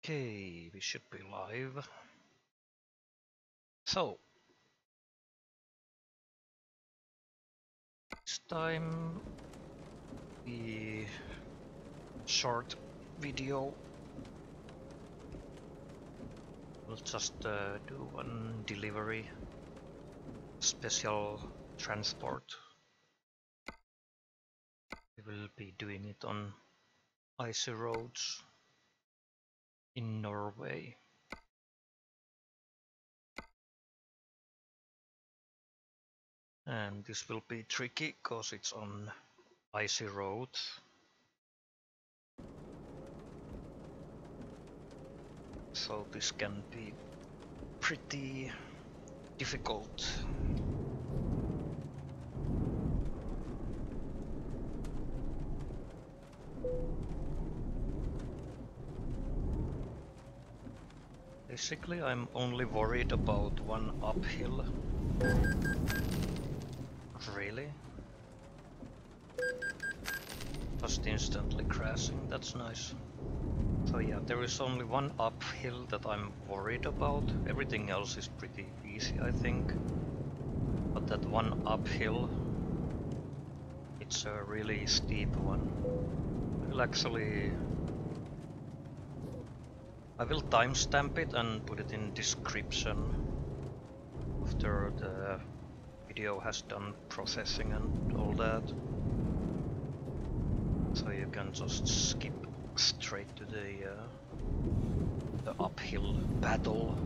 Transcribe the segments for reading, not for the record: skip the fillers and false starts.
Okay, we should be live. So, this time the short video will just do one delivery, special transport. We will be doing it on icy roads in Norway. And this will be tricky because it's on icy roads. So this can be pretty difficult. Basically, I'm only worried about one uphill. Really? Just instantly crashing, that's nice. So yeah, there is only one uphill that I'm worried about. Everything else is pretty easy, I think. But that one uphill, it's a really steep one. I will timestamp it and put it in description after the video has done processing and all that. So you can just skip straight to the uphill battle.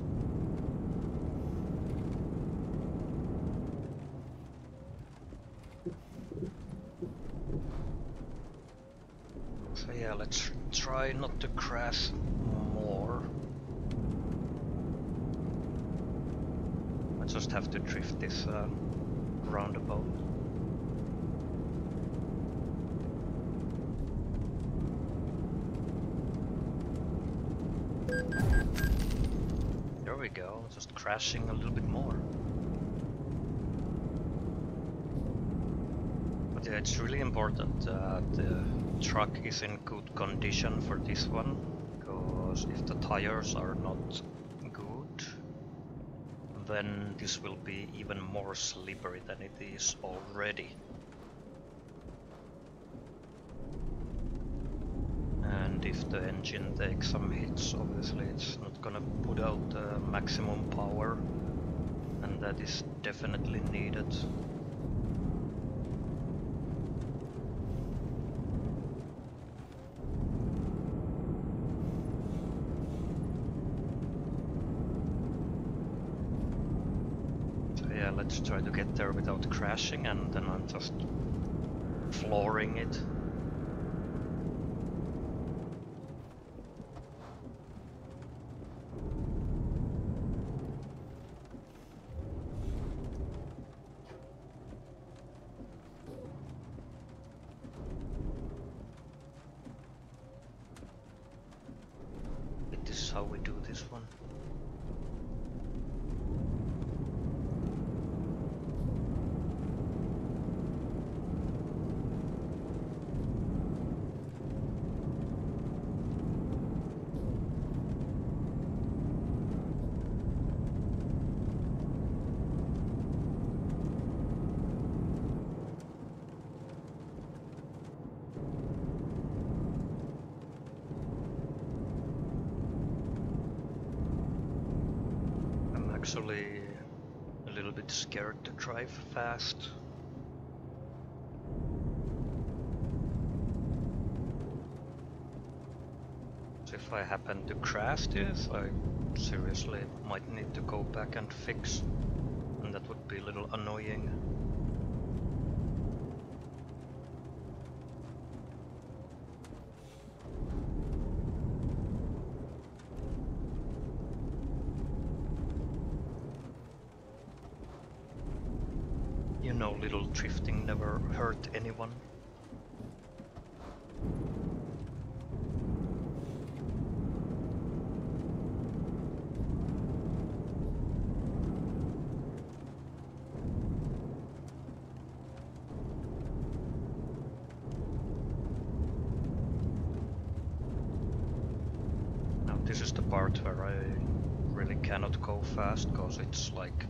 So yeah, let's try not to crash more. I just have to drift this roundabout. There we go, just crashing a little bit more. But yeah, it's really important that the truck is in good condition for this one, because if the tires are not good, then this will be even more slippery than it is already. And if the engine takes some hits, obviously it's not gonna put out the maximum power, and that is definitely needed. So yeah, let's try to get there without crashing, and then I'm just flooring it. This is how we do this one. Actually a little bit scared to drive fast. So if I happen to crash this, I seriously might need to go back and fix, and that would be a little annoying. You know, little drifting never hurt anyone. Now This is the part where I really cannot go fast, because it's like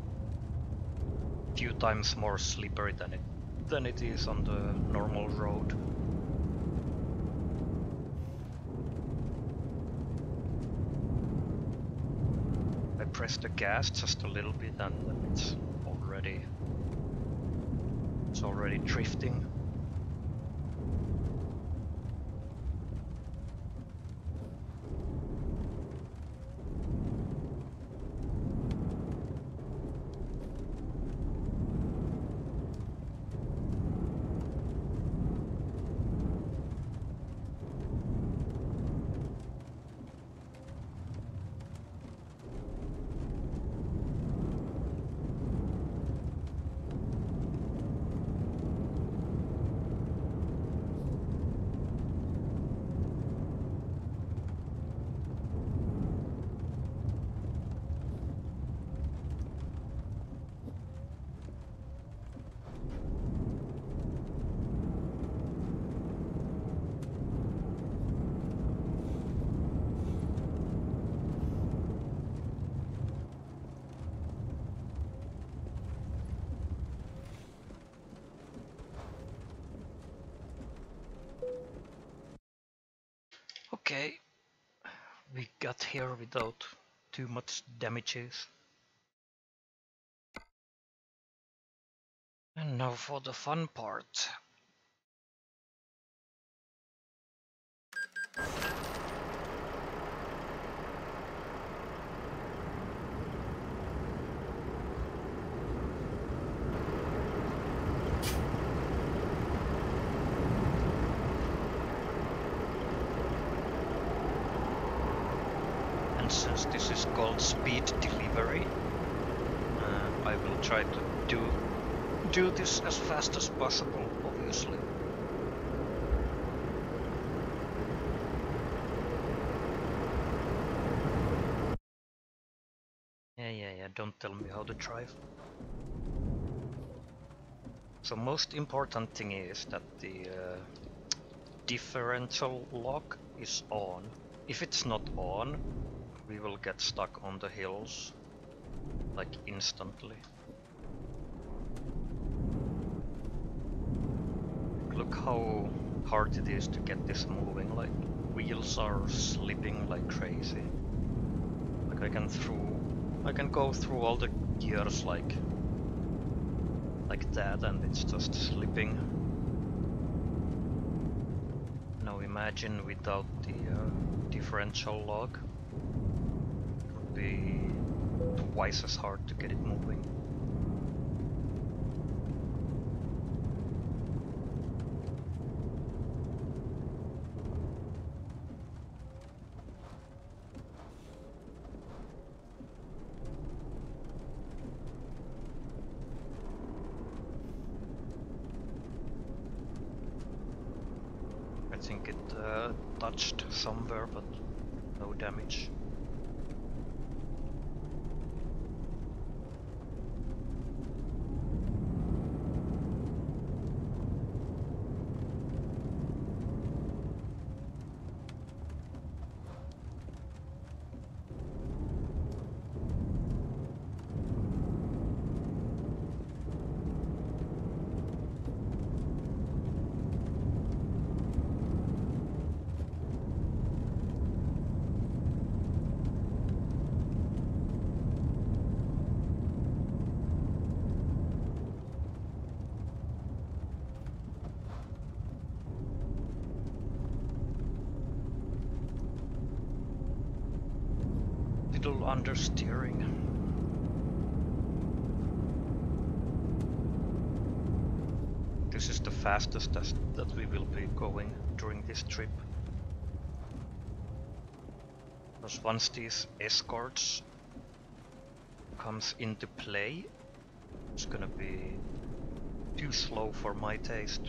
a few times more slippery than it is on the normal road. I press the gas just a little bit and then it's already drifting. Okay, we got here without too much damages. And now for the fun part. And since this is called speed delivery, I will try to do this as fast as possible, obviously. Yeah, don't tell me how to drive. So most important thing is that the differential lock is on. If it's not on, we will get stuck on the hills, like instantly. Look how hard it is to get this moving, like wheels are slipping like crazy. Like I can go through all the gears like that, and it's just slipping. Now imagine without the differential lock, it would be twice as hard to get it moving. I think it touched somewhere, but no damage. Little understeering. This is the fastest that we will be going during this trip. Because once these escorts comes into play, it's gonna be too slow for my taste.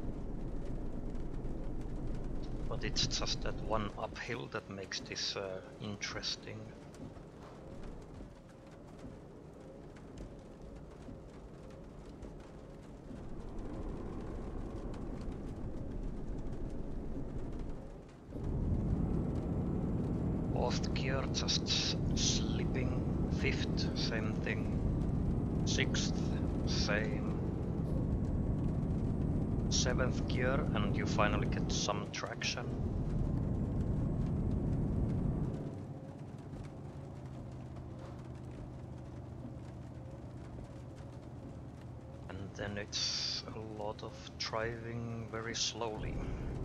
But it's just that one uphill that makes this interesting. 4th gear, just slipping. 5th, same thing. 6th, same. 7th gear, and you finally get some traction. And then it's a lot of driving very slowly.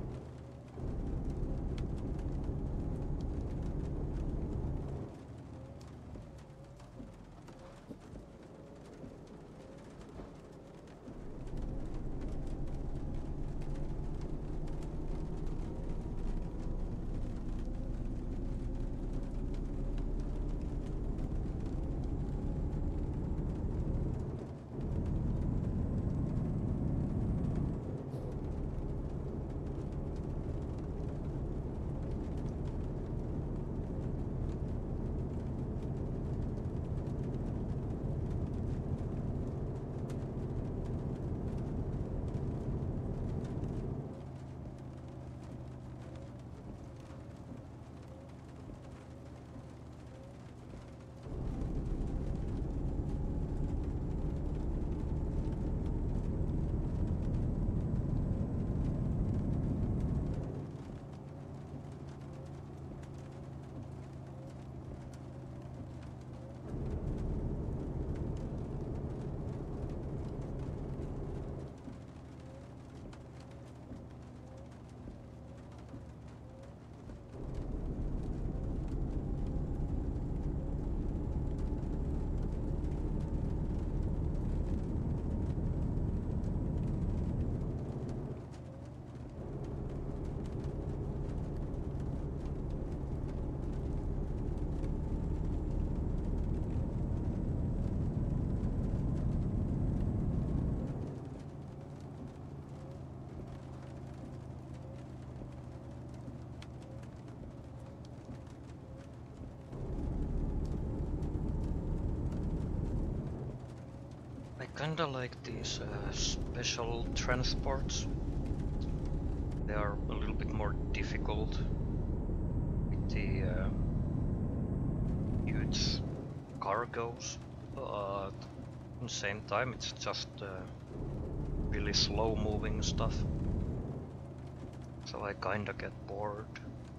I kinda like these special transports. They are a little bit more difficult with the huge cargoes, but at the same time it's just really slow moving stuff. So I kinda get bored.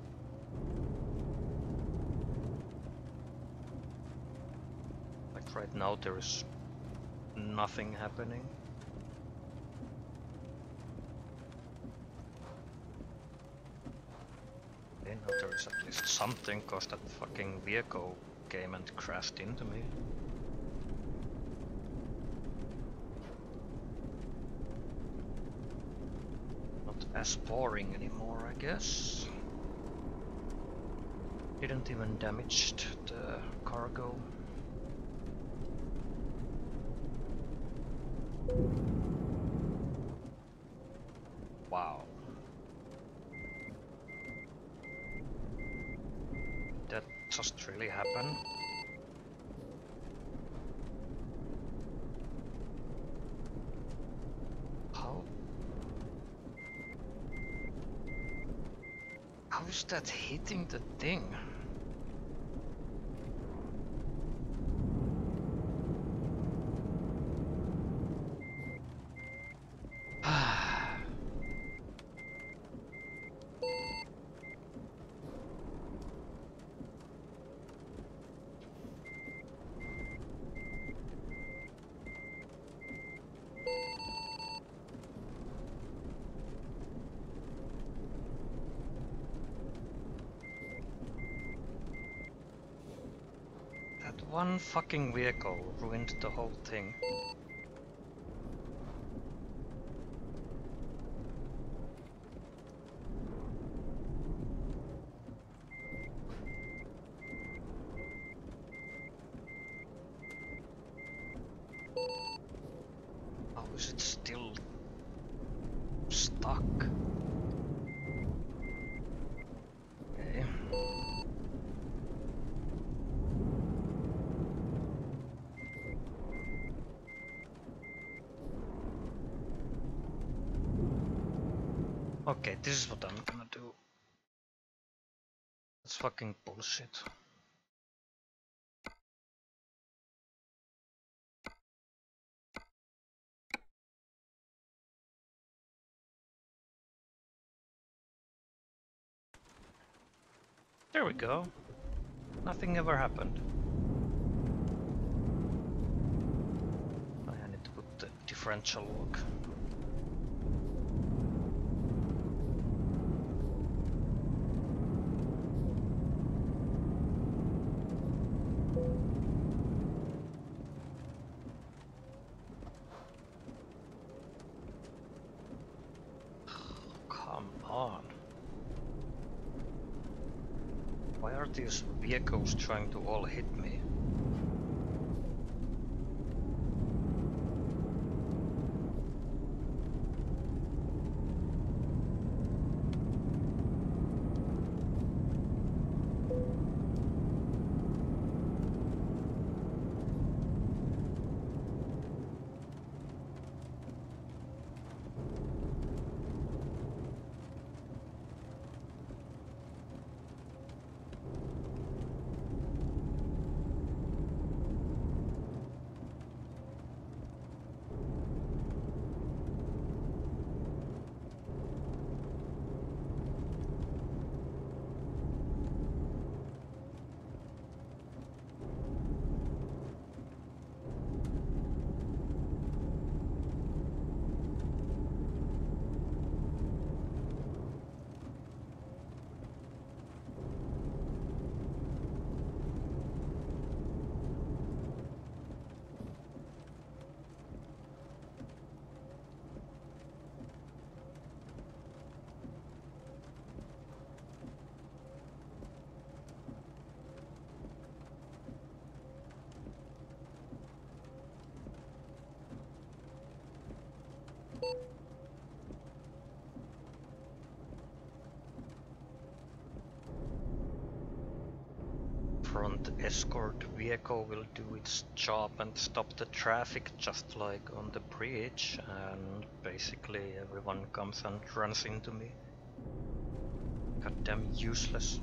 Like right now there is nothing happening. Okay, now there is at least something, cause that fucking vehicle came and crashed into me. Not as boring anymore, I guess. Didn't even damage the cargo. Wow. That just really happened. How? How is that hitting the thing? One fucking vehicle ruined the whole thing. How is it still stuck? Okay. Okay, this is what I'm gonna do. That's fucking bullshit. There we go. Nothing ever happened. I need to put the differential lock. Come on. Why are these vehicles trying to all hit me? Front escort vehicle will do its job and stop the traffic just like on the bridge, and basically everyone comes and runs into me. Goddamn useless.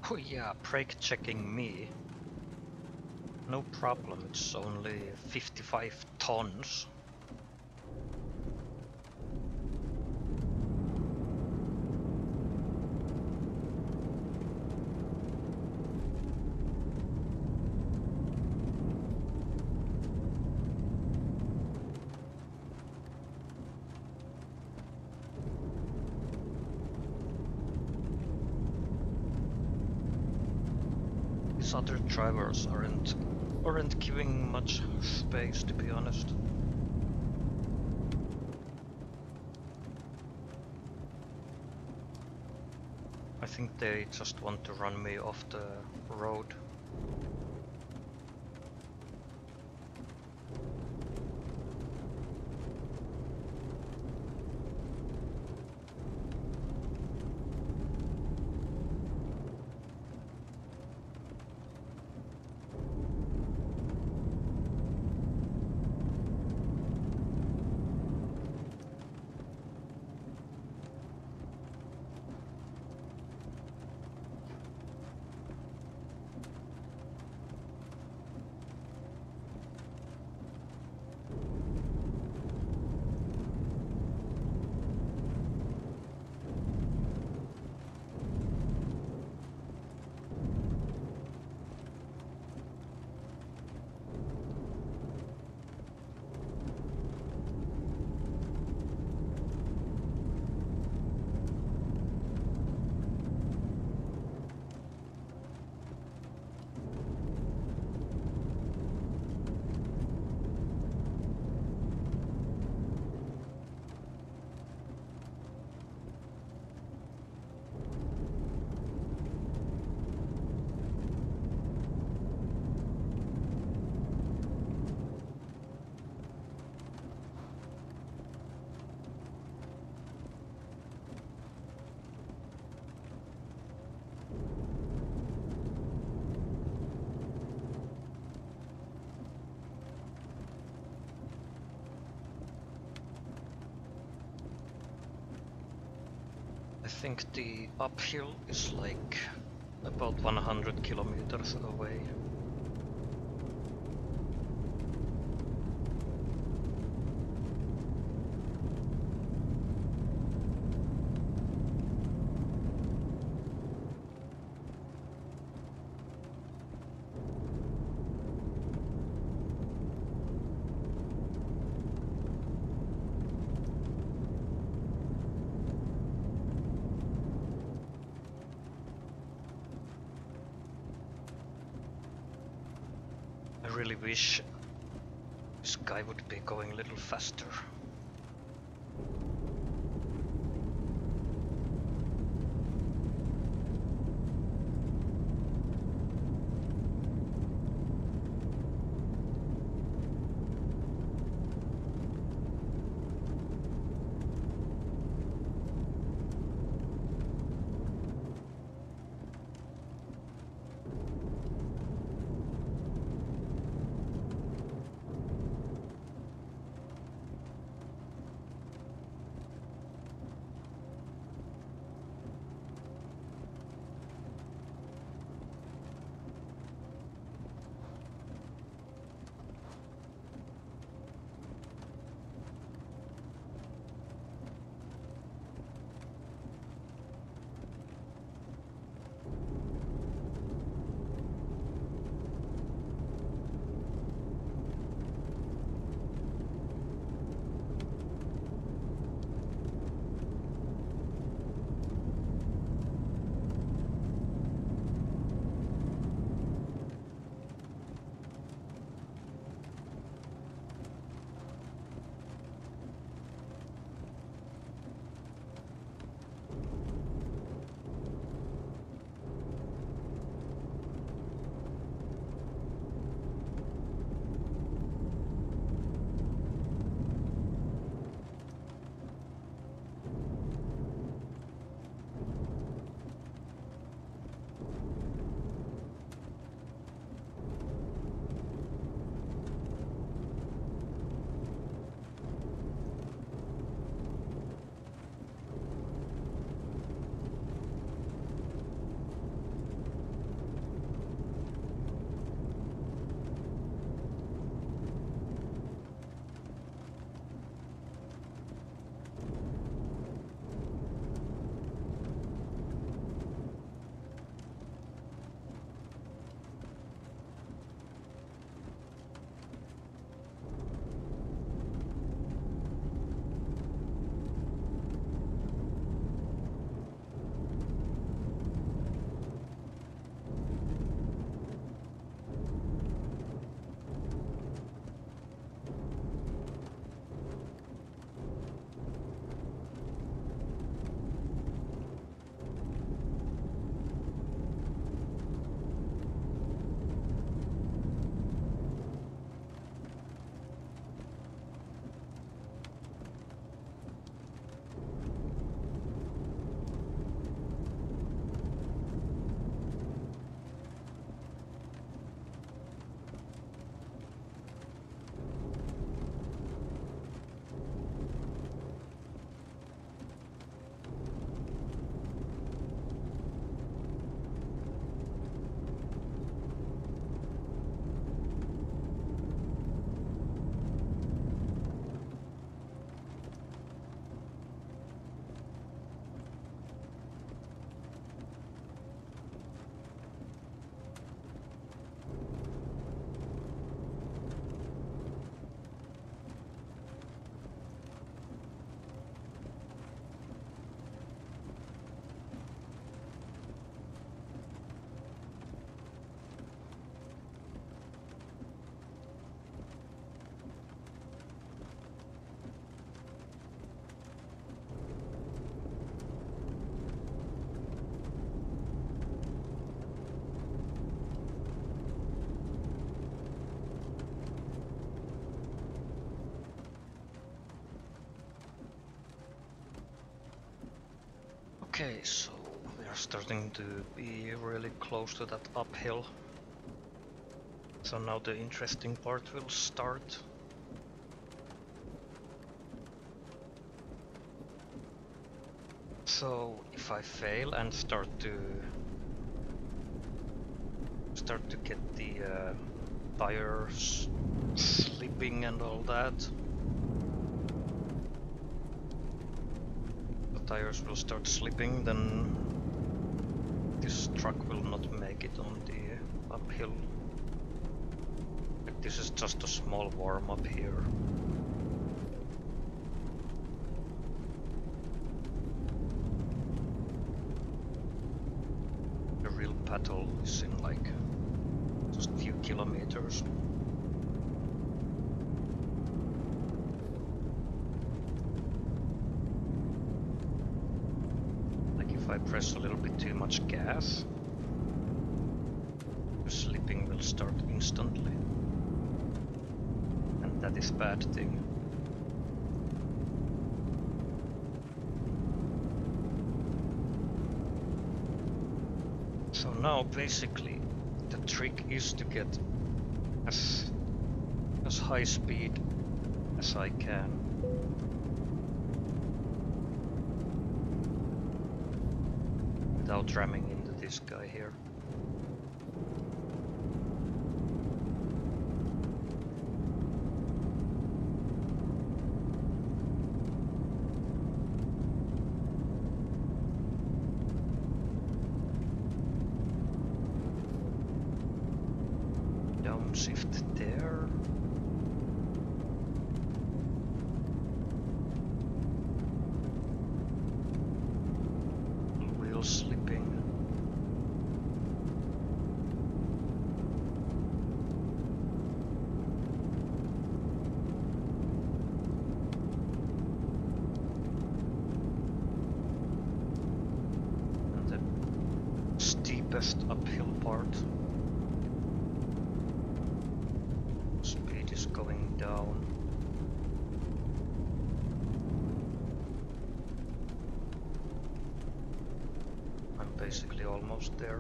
Oh yeah, brake checking me. No problem, it's only 55 tons. These other drivers aren't giving much space, to be honest. I think they just want to run me off the road. I think the uphill is like about 100 kilometers away. I really wish this guy would be going a little faster. Okay, so we are starting to be really close to that uphill. So now the interesting part will start. So if I fail and start to get the tires slipping and all that, the tires will start slipping, then this truck will not make it on the uphill. Like, this is just a small warm-up here. The real battle is in like just a few kilometers. Like if I press a little bit too much gas, the slipping will start instantly. And that is a bad thing. So now basically the trick is to get as high speed as I can. Without ramming into this guy here. Downshift there. Wheel slipping. And the steepest uphill part. Speed is going down. I'm basically almost there.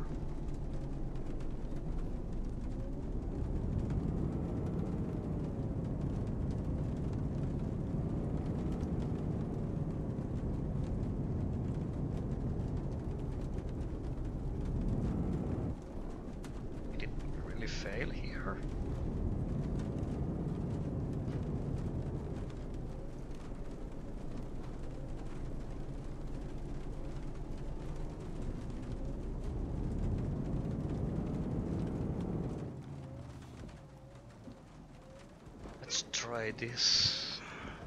Did it really fail here? Let's try this.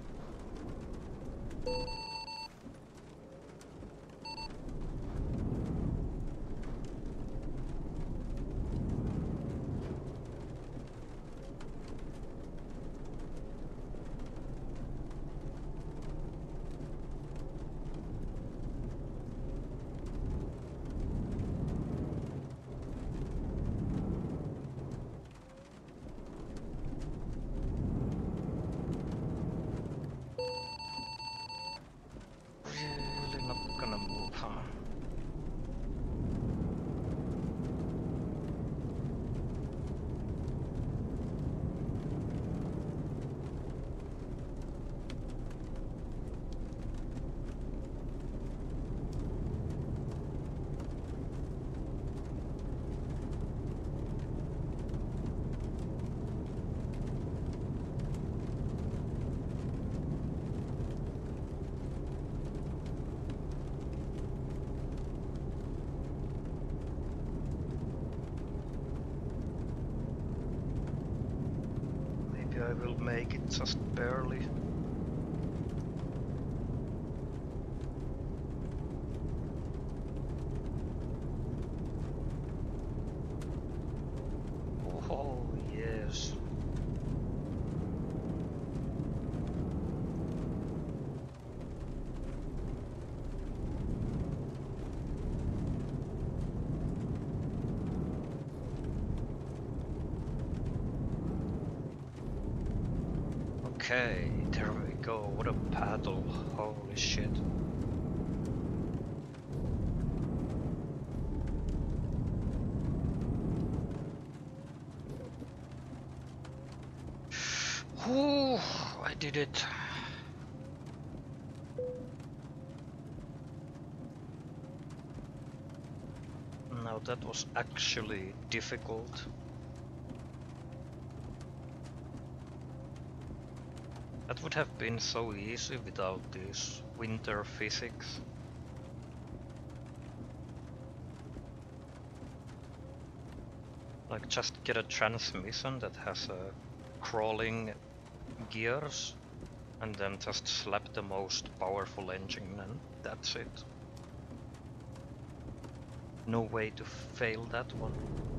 Really not gonna move, huh? I will make it just barely. Oh, yes. Okay, there we go. What a paddle. Holy shit. Whew, I did it. Now that was actually difficult. That would have been so easy without this winter physics. Like just get a transmission that has a crawling gears and then just slap the most powerful engine and that's it. No way to fail that one.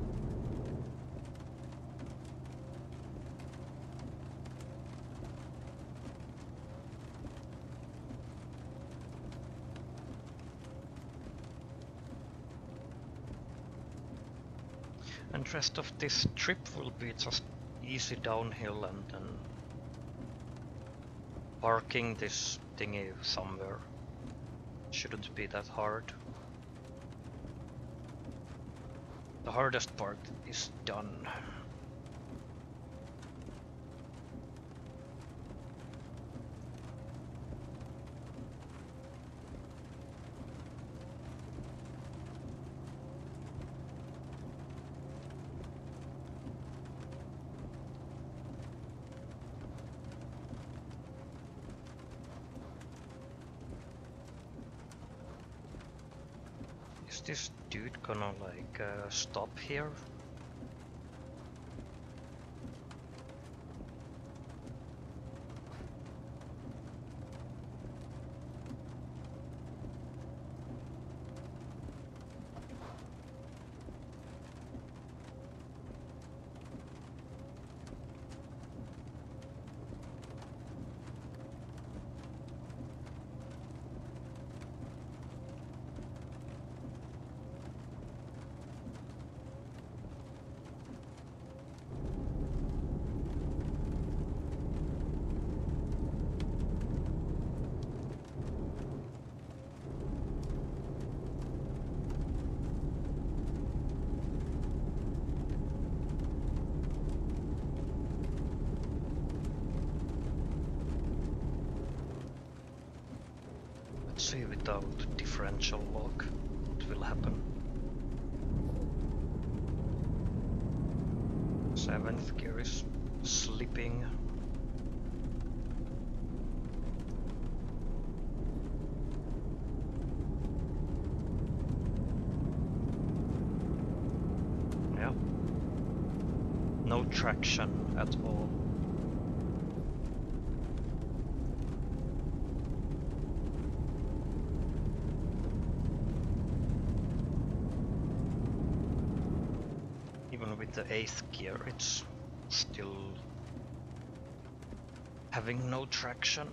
And rest of this trip will be just easy downhill and then parking this thingy somewhere. Shouldn't be that hard. The hardest part is done. Is this dude gonna like stop here? Let's see without differential lock what will happen. 7th gear is slipping. Yeah. No traction at all. Even with the 8th gear, it's still having no traction.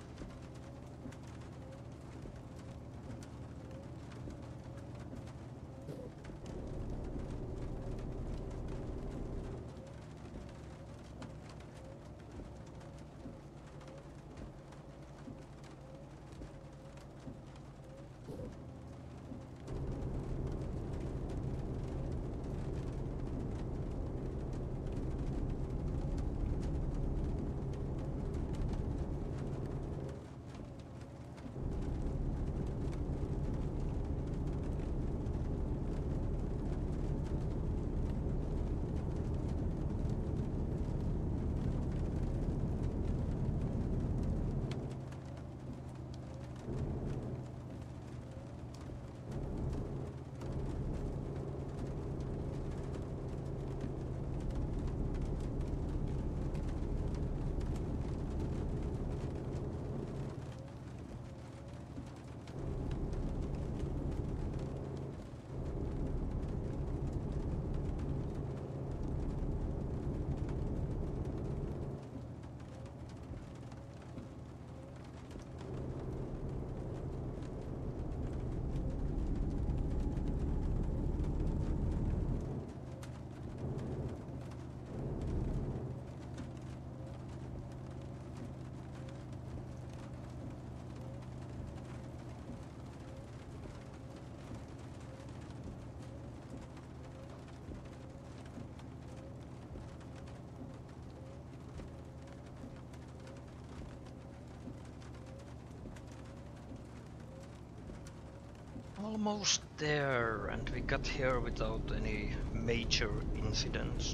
Almost there, and we got here without any major incidents.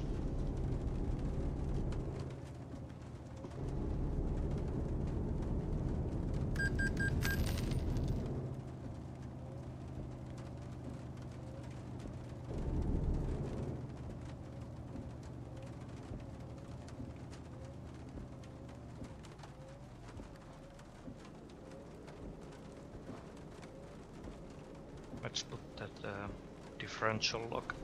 Let's put that differential lock.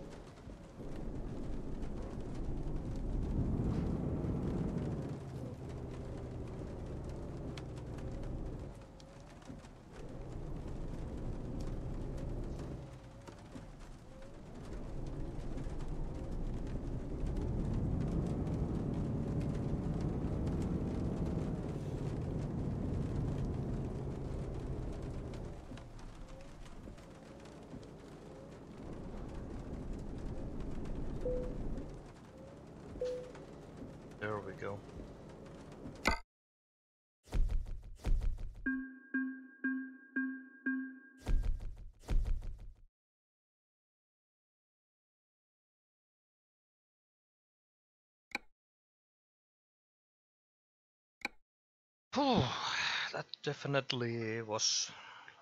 There we go. Whew, that definitely was,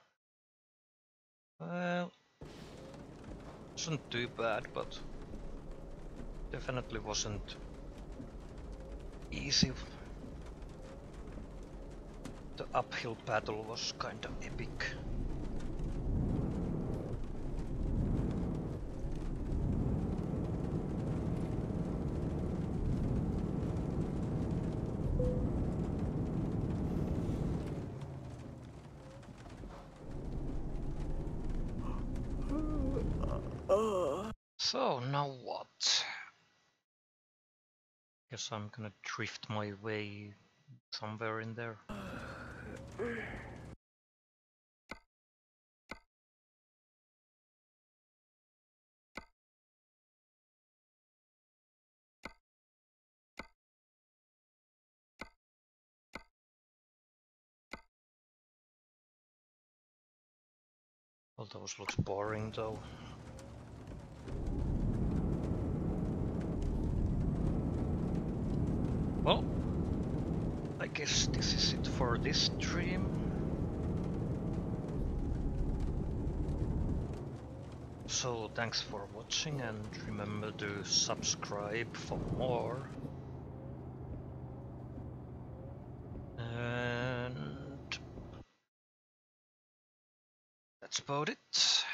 well, wasn't too bad, but definitely wasn't easy. The uphill battle was kind of epic. So now what? Guess I'm gonna drift my way somewhere in there. All those looks boring though. Well, I guess this is it for this stream. So thanks for watching, and remember to subscribe for more. And that's about it.